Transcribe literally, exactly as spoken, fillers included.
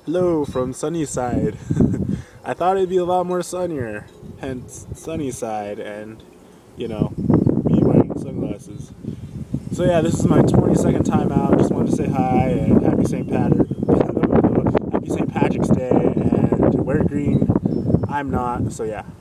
Hello from Sunnyside. I thought it'd be a lot more sunnier, hence Sunnyside, and you know, me wearing sunglasses. So yeah, this is my twenty second timeout. Just wanted to say hi and happy Saint Patrick, happy Saint Patrick's Day, and wear green. I'm not, so yeah.